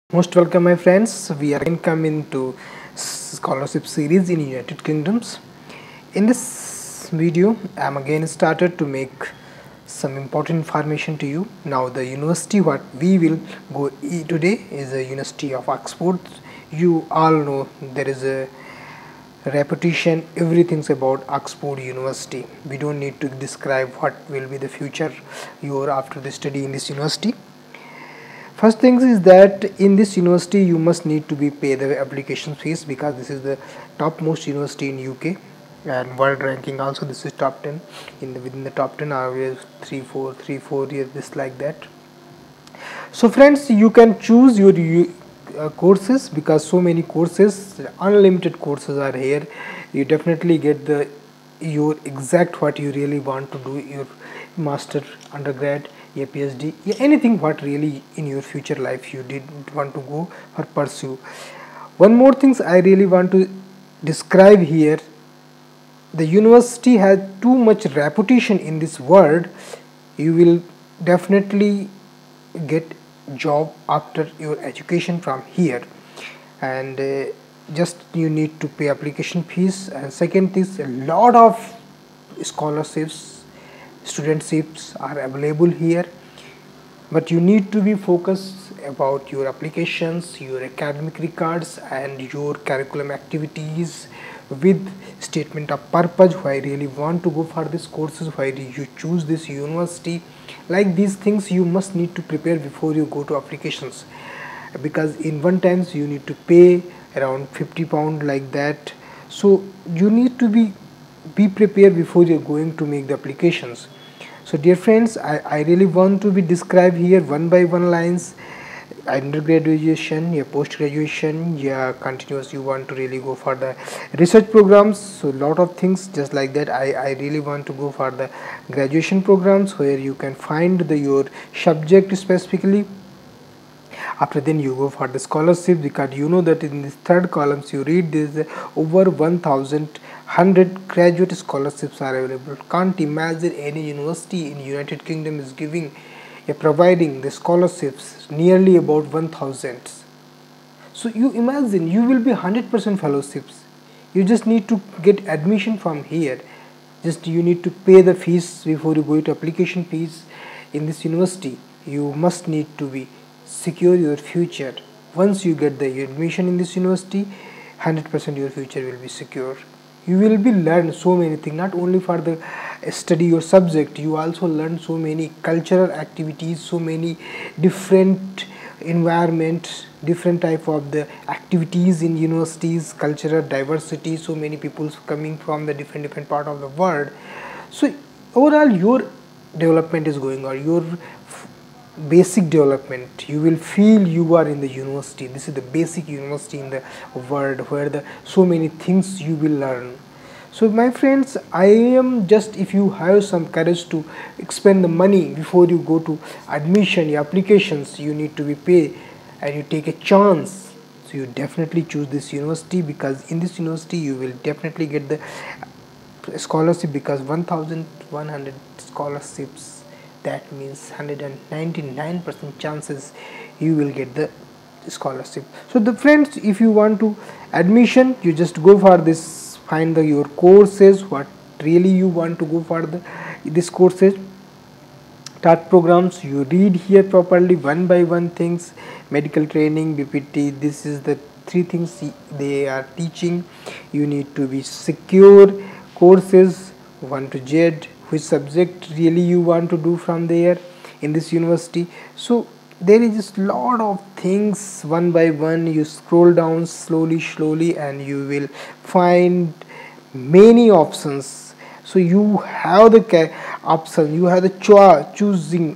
Most welcome, my friends. We are again coming to scholarship series in United Kingdoms. In this video, I am again started to make some important information to you. Now, the university what we will go today is the University of Oxford. You all know there is a reputation, everything's about Oxford University. We don't need to describe what will be the future you are after the study in this university. First things is that in this university you must need to be pay the application fees because this is the topmost university in UK and world ranking also. This is top 10 within the top 10 are 3 4 years just like that. So friends, you can choose your courses because so many courses, unlimited courses are here. You definitely get the your exact what you really want to do, your master, undergrad, a PhD, anything what really in your future life you did want to go or pursue. One more things I really want to describe here, the university has too much reputation in this world. You will definitely get job after your education from here, and just you need to pay application fees. And second is a lot of scholarships, studentships are available here, but you need to be focused about your applications, your academic records and your curriculum activities with statement of purpose. Why I really want to go for this courses, why do you choose this university, like these things you must need to prepare before you go to applications, because in one times you need to pay around £50 like that. So you need to be prepared before you're going to make the applications. So dear friends, I really want to be described here one by one lines. Undergraduation, yeah, post graduation, yeah, continuous, you want to really go for the research programs. So lot of things just like that. I really want to go for the graduation programs where you can find your subject specifically. After then you go for the scholarship, because you know that in this third columns you read this over 1100 graduate scholarships are available. Can't imagine any university in United Kingdom is giving providing the scholarships nearly about 1000. So you imagine you will be 100% fellowships. You just need to get admission from here. Just you need to pay the fees before you go to application fees in this university. You must need to be secure your future. Once you get the admission in this university, 100% your future will be secure. You will be learn so many things, not only for the study your subject, you also learn so many cultural activities, so many different environment, different type of the activities in universities, cultural diversity, so many people coming from the different part of the world. So overall your development is going on, your basic development. You will feel you are in the university. This is the basic university in the world where the so many things you will learn. So my friends, I am just, if you have some courage to expend the money before you go to admission, your applications, you need to be pay and you take a chance. So you definitely choose this university, because in this university you will definitely get the scholarship, because 1100 scholarships, that means 199% chances you will get the scholarship. So the friends, if you want to admission, you just go for this, find your courses, what really you want to go for this courses, start programs, you read here properly one by one things, medical training, BPT, this is the three things they are teaching. You need to be secure courses 1 to Z, which subject really you want to do from there in this university. So there is just lot of things, one by one you scroll down slowly and you will find many options. So you have the option, you have the choosing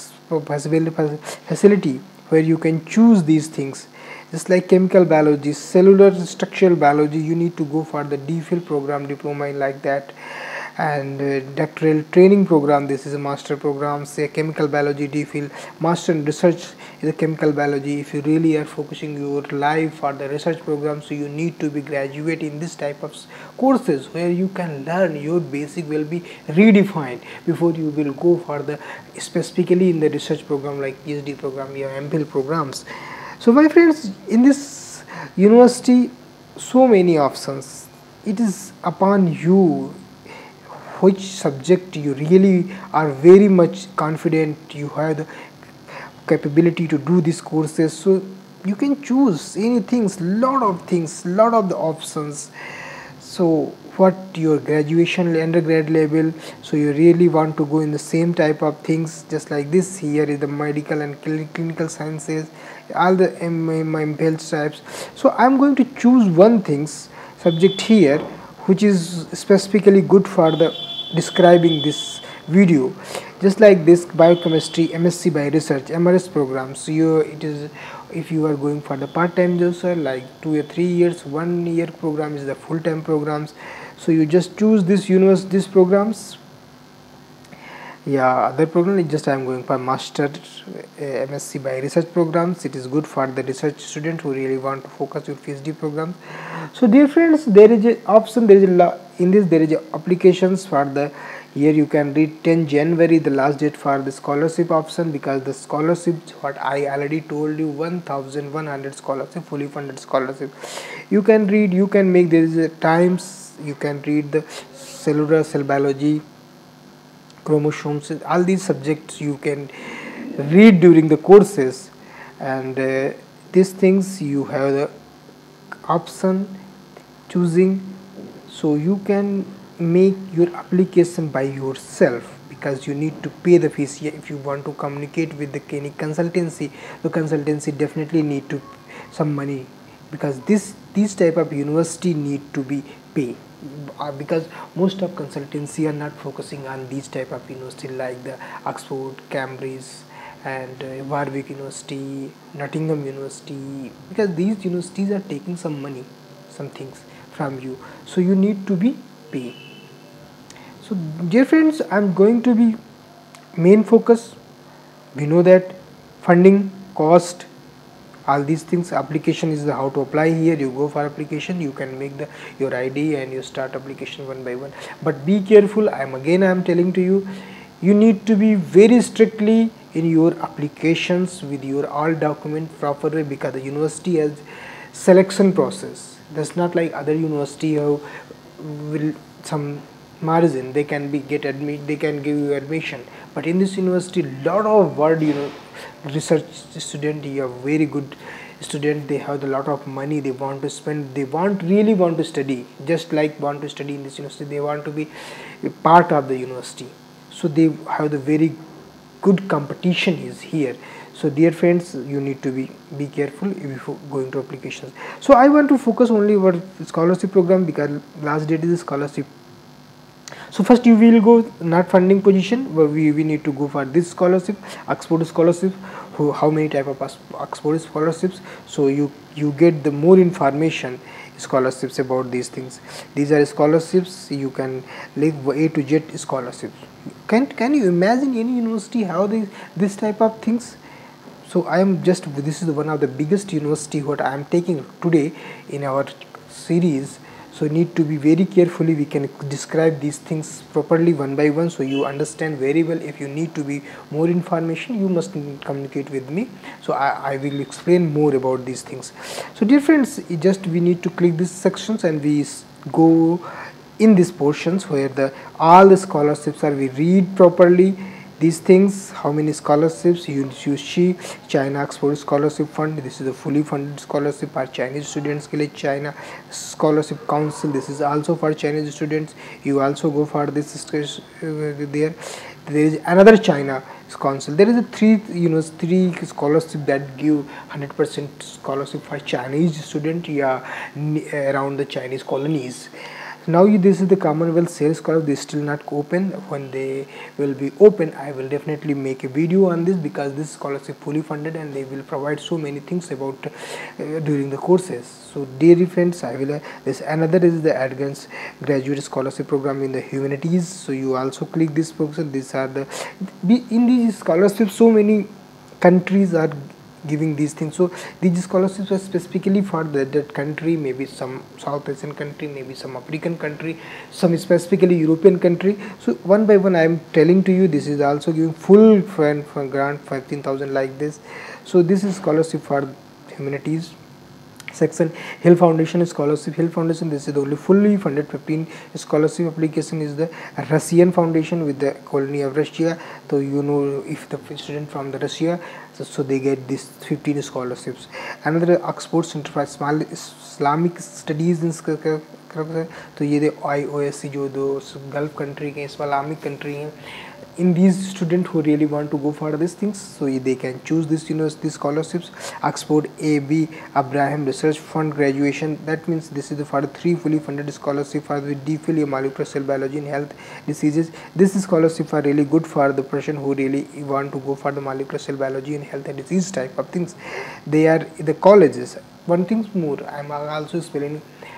facility where you can choose these things. Just like chemical biology, cellular structural biology, you need to go for the DPhil program, diploma in like that, and doctoral training program, this is a master program, say chemical biology DPhil, master in research is a chemical biology. If you really are focusing your life for the research program, so you need to be graduate in this type of courses where you can learn, your basic will be redefined before you will go for the specifically in the research program like PhD program or MPhil programs. So my friends, in this university, so many options. It is upon you which subject you really are very much confident you have the capability to do these courses. So you can choose anything, lot of things, lot of the options. So what your graduation undergrad level, so you really want to go in the same type of things, just like this. Here is the medical and clinical sciences, all the health types. So I'm going to choose one things subject here which is specifically good for the describing this video, just like this biochemistry MSc by research MRS program. So it is, if you are going for the part-time jobs, like 2 or 3 years, 1 year program is the full-time programs. So you just choose this these programs. Yeah, other program is just I am going for master MSc by research programs. It is good for the research student who really want to focus your PhD programs. So dear friends, there is a option, there is a in this there is a applications for the, here you can read 10 January the last date for the scholarship option, because the scholarship what I already told you, 1100 scholarship, fully funded scholarship. You can read, you can make, there is a times, you can read the cellular cell biology, chromosomes, all these subjects you can read during the courses. And these things you have the option choosing, so you can make your application by yourself, because you need to pay the fees. If you want to communicate with the consultancy, the consultancy definitely need to some money, because this type of university need to be paid, because most of consultancy are not focusing on these type of university like the Oxford, Cambridge and Warwick University, Nottingham University, because these universities are taking some money, some things from you, so you need to be paid. So dear friends, I'm going to be main focus, we know that funding, cost, all these things. Application is the how to apply. Here you go for application, you can make the your ID and you start application one by one. But be careful, I'm telling to you, you need to be very strictly in your applications with your all document properly, because the university has selection process. That's not like other university who will some margin, they can be get admit, they can give you admission. But in this university, lot of word, research student, you are very good student, they have a lot of money, they want to spend, they really want to study, just like want to study in this university, they want to be a part of the university. So they have the very good competition is here. So dear friends, you need to be careful if you going to applications. So I want to focus only over scholarship program, because last date is scholarship. So first you will go not funding position, where we need to go for this scholarship, Oxford scholarship, how many type of Oxford scholarships. So you get the more information scholarships about these things. These are scholarships, you can like A to Z scholarships. Can you imagine any university how this type of things? So I am just, this is one of the biggest university what I am taking today in our series. So need to be very carefully, we can describe these things properly one by one, so you understand very well. If you need to be more information, you must communicate with me, so I will explain more about these things. So dear friends, just we need to click these sections and we go in these portions where all the scholarships are, we read properly these things, how many scholarships you see. China Oxford Scholarship Fund, this is a fully funded scholarship for Chinese students के लिए. China Scholarship Council, this is also for Chinese students, you also go for this there is another China council. There is a three scholarship that give 100% scholarship for Chinese student, around the Chinese colonies. Now this is the Commonwealth Sales Scholarship, they still not open. When they will be open, I will definitely make a video on this, because this scholarship fully funded and they will provide so many things about during the courses. So dear friends, I will this another is the advanced graduate scholarship program in the humanities. So you also click this program. These are the in these scholarships, so many countries are giving these things. So these scholarships are specifically for that country, maybe some South Asian country, maybe some African country, some specifically European country. So one by one I am telling to you, this is also giving full grant 15,000 like this. So this is scholarship for humanities section. Hill Foundation scholarship. Hill Foundation, this is the only fully funded 15 scholarship application is the Russian Foundation with the colony of Russia. So you know, if the student from the Russia, so they get this 15 scholarships. Another Oxford Center for Islamic Studies in तो ये IOSC जो दो Gulf country के Islamic country हैं, in these students who really want to go for these things, so they can choose this university scholarships. Oxford A.B. Abraham Research Fund graduation, that means this is for 3 fully funded scholarship for the DPhil molecular cell biology and health diseases. This scholarship are really good for the person who really want to go for the molecular cell biology and health and disease type of things. They are the colleges. One thing more, I am also explaining,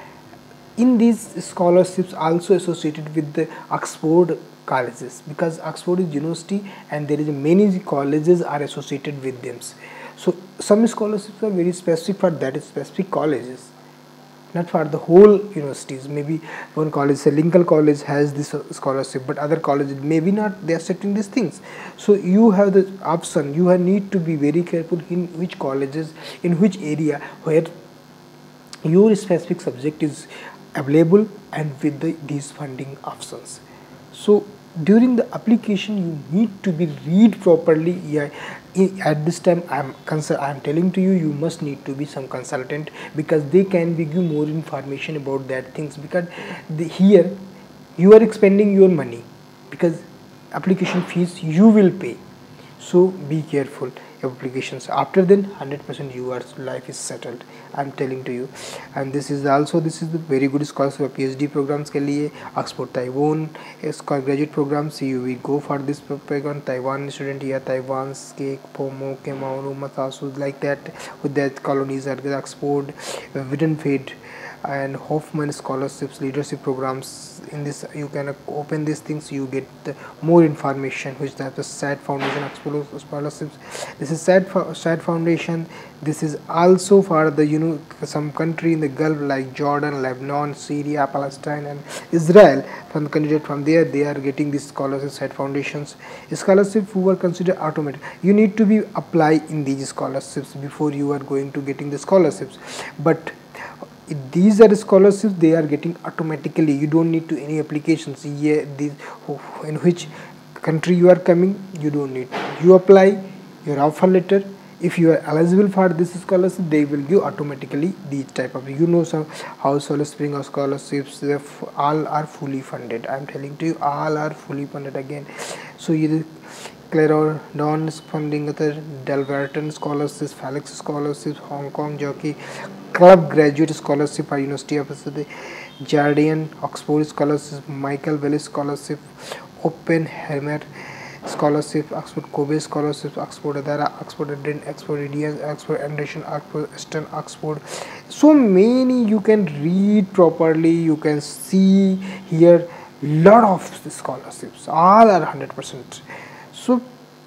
in these scholarships also associated with the Oxford colleges, because Oxford is university and there is many colleges are associated with them. So some scholarships are very specific for that specific colleges, not for the whole universities. Maybe one college, say Lincoln College, has this scholarship, but other colleges maybe not, they are accepting these things. So you have the option, you need to be very careful in which colleges, in which area where your specific subject is available and with these funding options. So during the application you need to be read properly. Yeah, at this time I am telling to you, you must need to be some consultant, because they can give you more information about that things, because here you are expending your money, because application fees you will pay. So be careful applications. After then 100% your life is settled, I am telling to you. And this is the very good scholarship PhD programs के लिए. Oxford Taiwan graduate programs, you will go for this program. Taiwan student here, Taiwan's के Pomo, Kemauru, Massachusetts, like that, with that colonies at Oxford, Wittenfeld and Hoffman scholarships, leadership programs. In this you can open these things, you get more information, which type of SAD Foundation scholarships. This is SAD Foundation. This is also for the some country in the Gulf like Jordan, Lebanon, Syria, Palestine and Israel. From the candidate from there, they are getting these scholarships, SAD Foundations. Scholarship who are considered automatic, you need to be apply in these scholarships before you are going to getting the scholarships. But these are scholarships, they are getting automatically, you don't need to any applications. Yeah, these in which country you are coming, you don't need, you apply your offer letter. If you are eligible for this scholarship, they will give automatically these type of, some House Solar Spring or scholarships, all are fully funded. I am telling to you, all are fully funded again. So you Clarendon funding, other Delverton scholarships, Felix scholarships, Hong Kong Jockey Club graduate scholarship for University of Jardine, Oxford scholarship, Michael Wells scholarship, Oppenheimer scholarship, Oxford Kobe scholarship, Oxford Adara, Oxford Eden, Oxford Indians, Oxford Anderson, Oxford Eastern, Oxford. So many you can read properly. You can see here lot of scholarships. All are 100%. So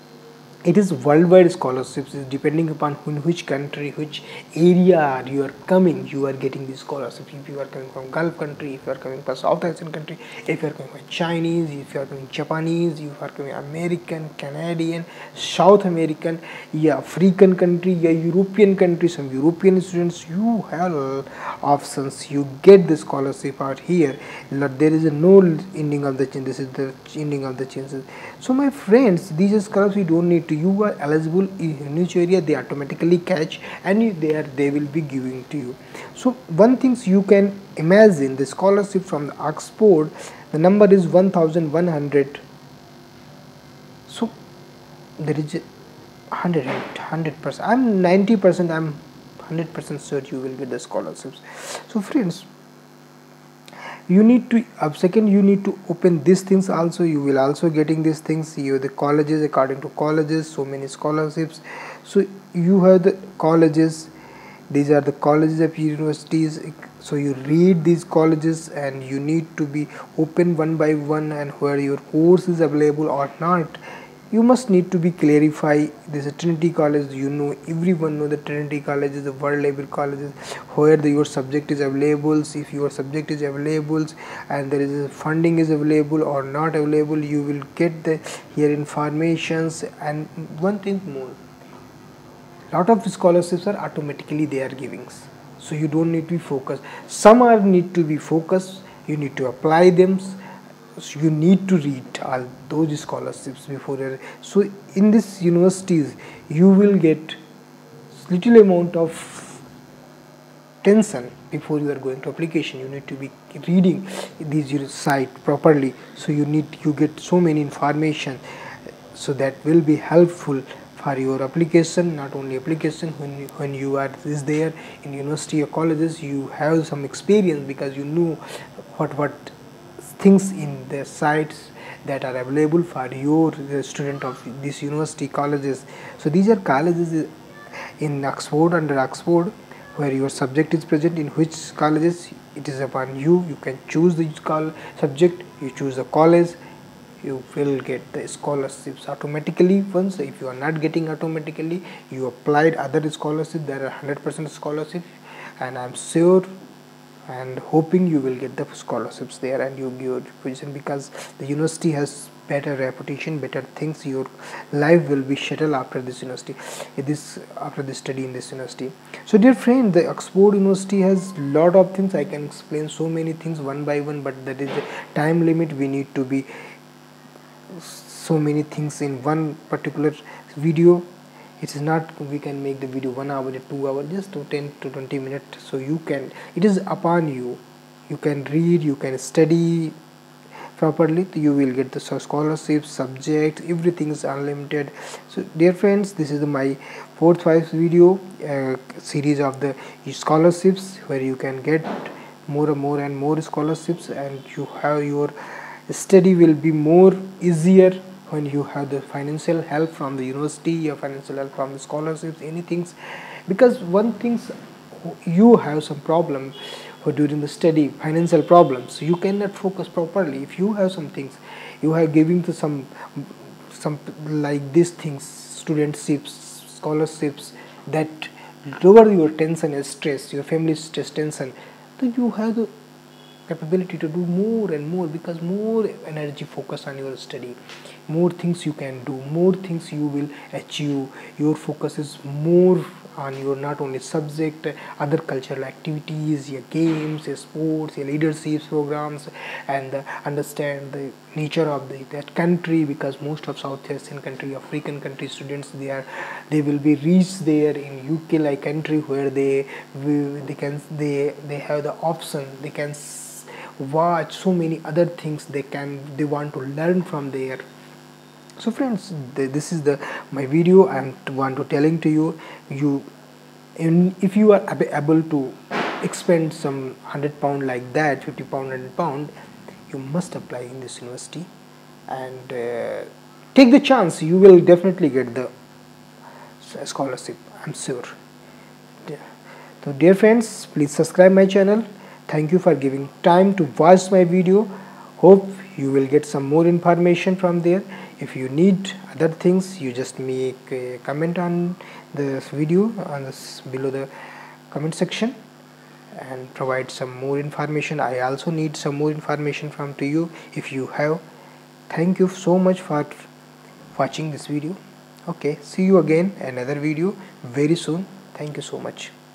it is worldwide scholarships, is depending upon in which country, which area you are coming, you are getting these scholarships. If you are coming from Gulf country, if you are coming from South Asian country, if you are coming from Chinese, if you are coming Japanese, if you are coming American, Canadian, South American, yeah, African country, yeah, European country, some European students, you have options, you get the scholarship out here. There is no ending of the chain, this is the ending of the chances. So my friends, these scholarships you don't need to, you are eligible in which area, they automatically catch and they will be giving to you. So one thing you can imagine, the scholarship from the Oxford, the number is 1100. So there is 100%, I'm 90%, I'm 100% sure you will get the scholarships. So friends, you need to second, you need to open these things also, you will also getting these things. You have the colleges, according to colleges, so many scholarships. So you have the colleges, these are the colleges of universities. So you read these colleges and you need to be open one by one, and where your course is available or not, you must need to be clarify. This is Trinity College, everyone know that Trinity College is a world level college where your subject is available. If your subject is available and there is funding is available or not available, you will get the here informations. And one thing more, Lot of scholarships are automatically they are giving, so you don't need to be focused. Some are need to be focused, you need to apply them, so you need to read all those scholarships before so in this universities you will get little amount of tension before you are going to application. You need to be reading these site properly, so you get so many information, so that will be helpful for your application. Not only application, when you are is there in university or colleges, you have some experience because you know what things in the sites that are available for your student of this university colleges. So these are colleges in Oxford, under Oxford, where your subject is present. In which colleges, it is upon you. You can choose the subject, you choose the college, you will get the scholarships automatically. Once if you are not getting automatically, you applied other scholarships, there are 100% scholarship, and I am sure and hoping you will get the scholarships there and you give your position, because the university has better reputation, better things. Your life will be settled after this university, after this study in this university. So dear friend, the Oxford University has lot of things. I can explain so many things one by one, but that is the time limit. We need to be so many things in one particular video. It is not we can make the video 1 hour or 2 hours, just to 10 to 20 minutes. So you can, it is upon you, you can read, you can study properly, you will get the scholarships, subjects, everything is unlimited. So dear friends, this is my 4th video series of the scholarships, where you can get more and more scholarships, and you have your study will be more easier when you have the financial help from the university or financial help from the scholarships, anything. Because one things, you have some problem for during the study, financial problems, you cannot focus properly. If you have some things, you are giving to some like these things, studentships, scholarships, that lower your tension and stress, your family stress tension, then you have the capability to do more and more, because more energy focus on your study, more things you can do, more things you will achieve. Your focus is more on your not only subject, other cultural activities, your games, your sports, your leadership programs, and understand the nature of that country, because most of South Asian country, African country students, they will be reached there in UK like country, where they have the option, they can watch so many other things, they want to learn from there. So friends, this is my video. I want to telling to you, if you are able to expend some £100 like that, £50, £100, you must apply in this university and take the chance. You will definitely get the scholarship, I'm sure. So dear friends, please subscribe my channel. Thank you for giving time to watch my video. Hope you will get some more information from there. If you need other things, you just make a comment on this video below the comment section and provide some more information. I also need some more information from to you if you have. Thank you so much for watching this video. Okay, see you again another video very soon. Thank you so much.